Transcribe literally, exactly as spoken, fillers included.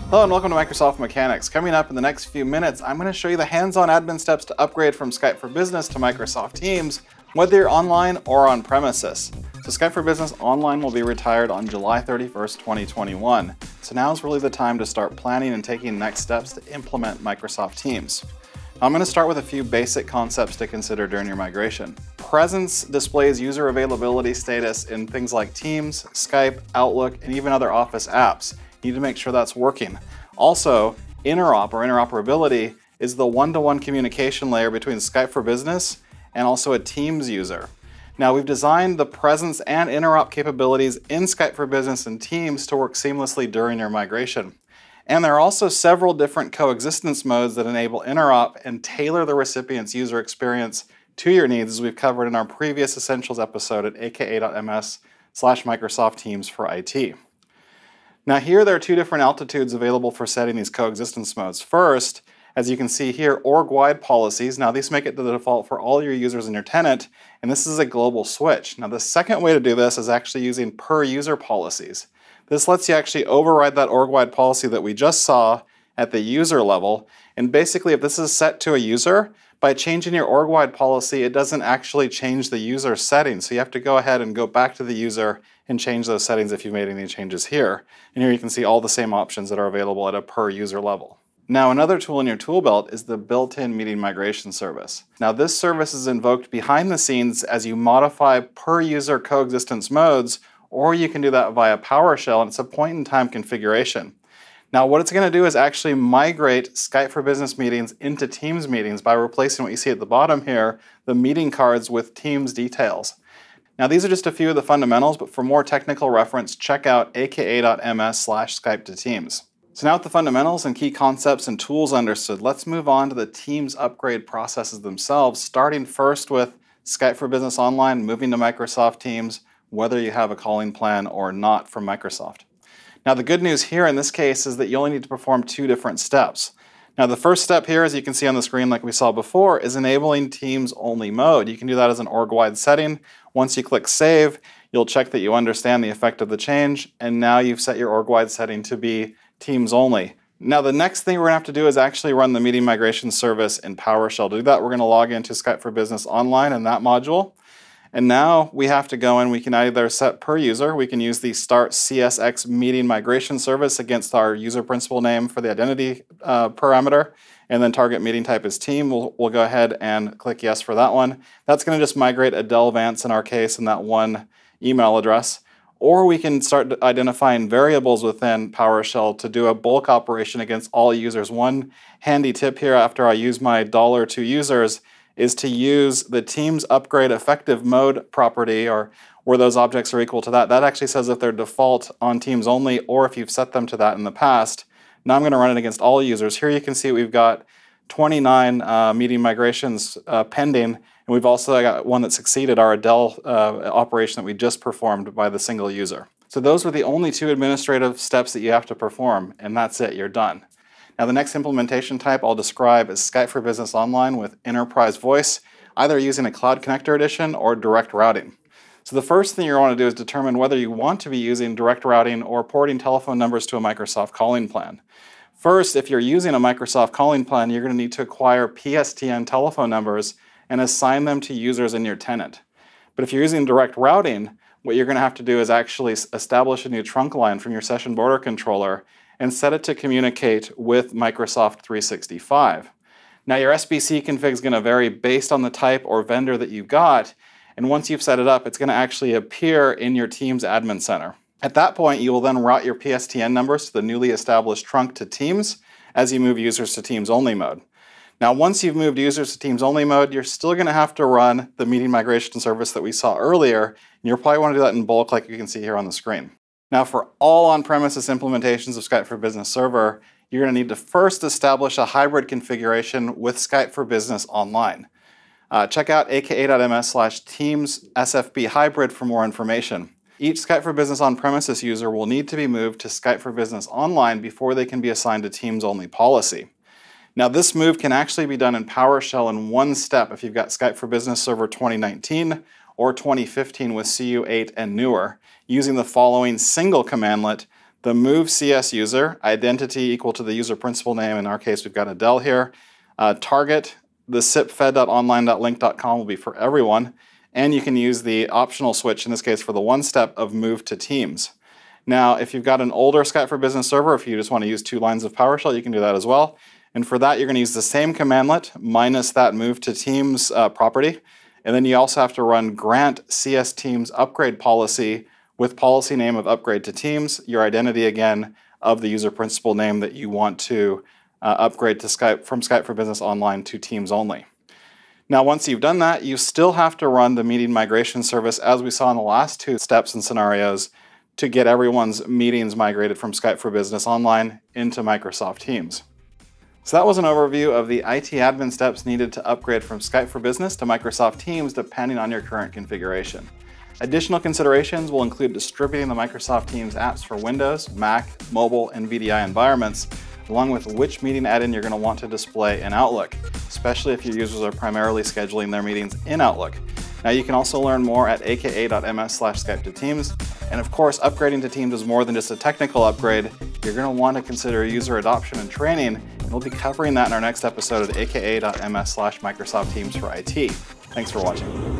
Hello and welcome to Microsoft Mechanics. Coming up in the next few minutes, I'm going to show you the hands-on admin steps to upgrade from Skype for Business to Microsoft Teams, whether you're online or on premises. So Skype for Business Online will be retired on July thirty-first, twenty twenty-one. So now is really the time to start planning and taking next steps to implement Microsoft Teams. Now I'm going to start with a few basic concepts to consider during your migration. Presence displays user availability status in things like Teams, Skype, Outlook, and even other Office apps. You need to make sure that's working. Also, Interop or interoperability is the one-to-one communication layer between Skype for Business and also a Teams user. Now we've designed the presence and interop capabilities in Skype for Business and Teams to work seamlessly during your migration. And there are also several different coexistence modes that enable interop and tailor the recipient's user experience to your needs, as we've covered in our previous Essentials episode at aka.ms slash Microsoft Teams for I T. Now here there are two different altitudes available for setting these coexistence modes. First, as you can see here, org-wide policies. Now these make it the default for all your users in your tenant, and this is a global switch. Now the second way to do this is actually using per user policies. This lets you actually override that org-wide policy that we just saw at the user level, and basically if this is set to a user, by changing your org-wide policy, it doesn't actually change the user settings. So you have to go ahead and go back to the user and change those settings if you made any changes here. And here you can see all the same options that are available at a per user level. Now another tool in your tool belt is the built-in meeting migration service. Now this service is invoked behind the scenes as you modify per user coexistence modes, or you can do that via PowerShell, and it's a point-in-time configuration. Now what it's going to do is actually migrate Skype for Business meetings into Teams meetings by replacing what you see at the bottom here, the meeting cards with Teams details. Now these are just a few of the fundamentals, but for more technical reference, check out aka.ms slash Skype to Teams. So now with the fundamentals and key concepts and tools understood, let's move on to the Teams upgrade processes themselves, starting first with Skype for Business Online, moving to Microsoft Teams, whether you have a calling plan or not from Microsoft. Now the good news here in this case is that you only need to perform two different steps. Now the first step here, as you can see on the screen like we saw before, is enabling TeamsOnly mode. You can do that as an org-wide setting. Once you click Save, you'll check that you understand the effect of the change, and now you've set your org-wide setting to be Teams only. Now the next thing we're going to have to do is actually run the meeting migration service in PowerShell. To do that, we're going to log into Skype for Business Online in that module. And now we have to go in, we can either set per user, we can use the start C S X meeting migration service against our user principal name for the identity uh, parameter, and then target meeting type is team. We'll, we'll go ahead and click yes for that one. That's going to just migrate Adele Vance in our case in that one email address. Or we can start identifying variables within PowerShell to do a bulk operation against all users. One handy tip here after I use my dollar to users is to use the TeamsUpgradeEffectiveMode property, or where those objects are equal to that. That actually says if they're default on Teams only, or if you've set them to that in the past. Now I'm going to run it against all users. Here you can see we've got twenty-nine uh, meeting migrations uh, pending, and we've also got one that succeeded our Adele uh, operation that we just performed by the single user. So those were the only two administrative steps that you have to perform, and that's it, you're done. Now the next implementation type I'll describe is Skype for Business Online with Enterprise Voice, either using a Cloud Connector edition or direct routing. So the first thing you want to do is determine whether you want to be using direct routing or porting telephone numbers to a Microsoft calling plan. First, if you're using a Microsoft calling plan, you're going to need to acquire P S T N telephone numbers and assign them to users in your tenant. But if you're using direct routing, what you're going to have to do is actually establish a new trunk line from your session border controller and set it to communicate with Microsoft three sixty-five. Now your S B C config is going to vary based on the type or vendor that you've got, and once you've set it up, it's going to actually appear in your Teams admin center. At that point, you will then route your P S T N numbers to the newly established trunk to Teams as you move users to Teams only mode. Now once you've moved users to Teams only mode, you're still going to have to run the meeting migration service that we saw earlier, and you'll probably want to do that in bulk like you can see here on the screen. Now for all on-premises implementations of Skype for Business Server, you're going to need to first establish a hybrid configuration with Skype for Business Online. Uh, check out aka.ms slash Teams S F B hybrid for more information. Each Skype for Business on-premises user will need to be moved to Skype for Business Online before they can be assigned a Teams only policy. Now this move can actually be done in PowerShell in one step if you've got Skype for Business Server twenty nineteen or twenty fifteen with C U eight and newer, using the following single commandlet the move C S user, identity equal to the user principal name. In our case, we've got Adele here. Uh, target, the sip fed dot online dot link dot com will be for everyone. And you can use the optional switch, in this case, for the one step of move to Teams. Now, if you've got an older Skype for Business server, if you just want to use two lines of PowerShell, you can do that as well. And for that, you're going to use the same commandlet minus that move to Teams uh, property. And then you also have to run grant C S Teams upgrade policy with policy name of upgrade to Teams, your identity again of the user principal name that you want to uh, upgrade to Skype from Skype for Business Online to TeamsOnly. Now, once you've done that, you still have to run the meeting migration service as we saw in the last two steps and scenarios to get everyone's meetings migrated from Skype for Business Online into Microsoft Teams. So that was an overview of the I T admin steps needed to upgrade from Skype for Business to Microsoft Teams depending on your current configuration. Additional considerations will include distributing the Microsoft Teams apps for Windows, Mac, mobile, and V D I environments, along with which meeting add-in you're going to want to display in Outlook, especially if your users are primarily scheduling their meetings in Outlook. Now you can also learn more at aka dot m s slash Skype to Teams. And of course, upgrading to Teams is more than just a technical upgrade. You're going to want to consider user adoption and training, and we'll be covering that in our next episode at aka dot m s slash Microsoft Teams for I T. Thanks for watching.